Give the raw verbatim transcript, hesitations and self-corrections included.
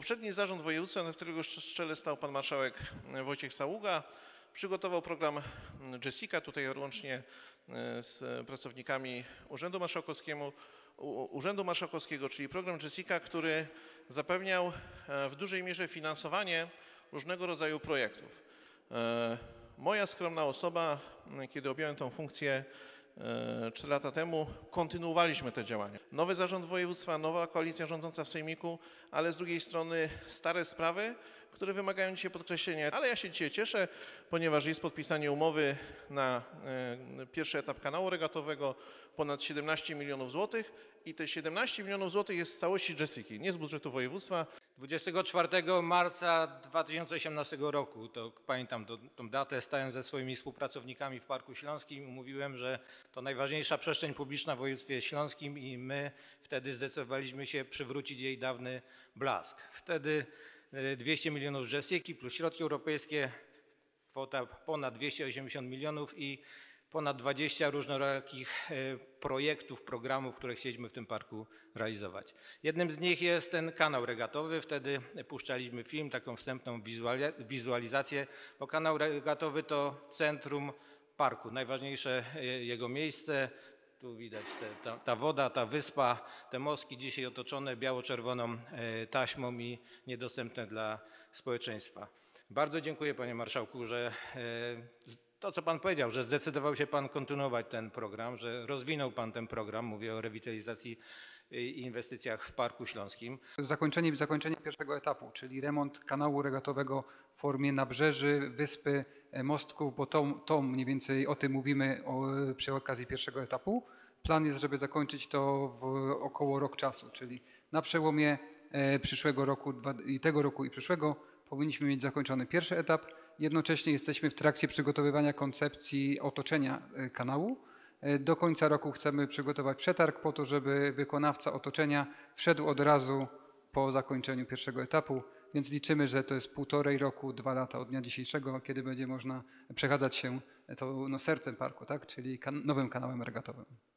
Poprzedni zarząd województwa, na którego czele stał pan marszałek Wojciech Saługa, przygotował program Jessica, tutaj łącznie z pracownikami Urzędu Marszałkowskiego, Urzędu Marszałkowskiego, czyli program Jessica, który zapewniał w dużej mierze finansowanie różnego rodzaju projektów. Moja skromna osoba, kiedy objąłem tę funkcję cztery lata temu, kontynuowaliśmy te działania. Nowy zarząd województwa, nowa koalicja rządząca w sejmiku, ale z drugiej strony stare sprawy, które wymagają dzisiaj podkreślenia. Ale ja się dzisiaj cieszę, ponieważ jest podpisanie umowy na pierwszy etap kanału regatowego, ponad siedemnaście milionów złotych i te siedemnaście milionów złotych jest z całości Jessiki, nie z budżetu województwa. dwudziestego czwartego marca dwa tysiące osiemnastego roku, to pamiętam tę datę, stałem ze swoimi współpracownikami w Parku Śląskim i mówiłem, że to najważniejsza przestrzeń publiczna w województwie śląskim i my wtedy zdecydowaliśmy się przywrócić jej dawny blask. Wtedy dwieście milionów z Jessiki plus środki europejskie, kwota ponad dwieście osiemdziesiąt milionów i ponad dwadzieścia różnorakich projektów, programów, które chcieliśmy w tym parku realizować. Jednym z nich jest ten kanał regatowy. Wtedy puszczaliśmy film, taką wstępną wizualizację, bo kanał regatowy to centrum parku, najważniejsze jego miejsce. Tu widać te, ta, ta woda, ta wyspa, te mostki dzisiaj otoczone biało-czerwoną taśmą i niedostępne dla społeczeństwa. Bardzo dziękuję, panie marszałku, że to, co pan powiedział, że zdecydował się pan kontynuować ten program, że rozwinął pan ten program, mówię o rewitalizacji i inwestycjach w Parku Śląskim. Zakończenie, zakończenie pierwszego etapu, czyli remont kanału regatowego w formie nabrzeży, wyspy, mostków, bo to, to mniej więcej o tym mówimy o, przy okazji pierwszego etapu. Plan jest, żeby zakończyć to w około rok czasu, czyli na przełomie przyszłego roku i tego roku i przyszłego powinniśmy mieć zakończony pierwszy etap. Jednocześnie jesteśmy w trakcie przygotowywania koncepcji otoczenia kanału. Do końca roku chcemy przygotować przetarg po to, żeby wykonawca otoczenia wszedł od razu po zakończeniu pierwszego etapu, więc liczymy, że to jest półtorej roku, dwa lata od dnia dzisiejszego, kiedy będzie można przechadzać się to, no, sercem parku, tak? Czyli kan- nowym kanałem regatowym.